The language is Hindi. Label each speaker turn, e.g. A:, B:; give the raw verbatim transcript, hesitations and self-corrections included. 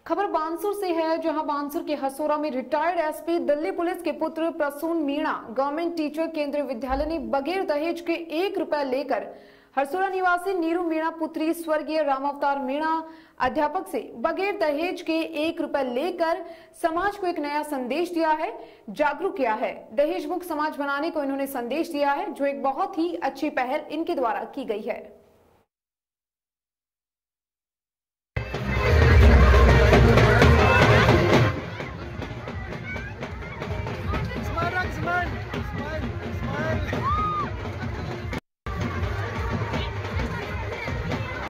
A: खबर बानसूर से है, जहां बानसूर के हसोरा में रिटायर्ड एसपी दिल्ली पुलिस के पुत्र प्रसून मीणा गवर्नमेंट टीचर केंद्रीय विद्यालय ने बगैर दहेज के एक रुपया लेकर हरसोरा निवासी नीरू मीणा पुत्री स्वर्गीय रामावतार मीणा अध्यापक से बगैर दहेज के एक रुपया लेकर समाज को एक नया संदेश दिया है, जागरूक किया है। दहेज मुक्त समाज बनाने को इन्होंने संदेश दिया है, जो एक बहुत ही अच्छी पहल इनके द्वारा की गई है।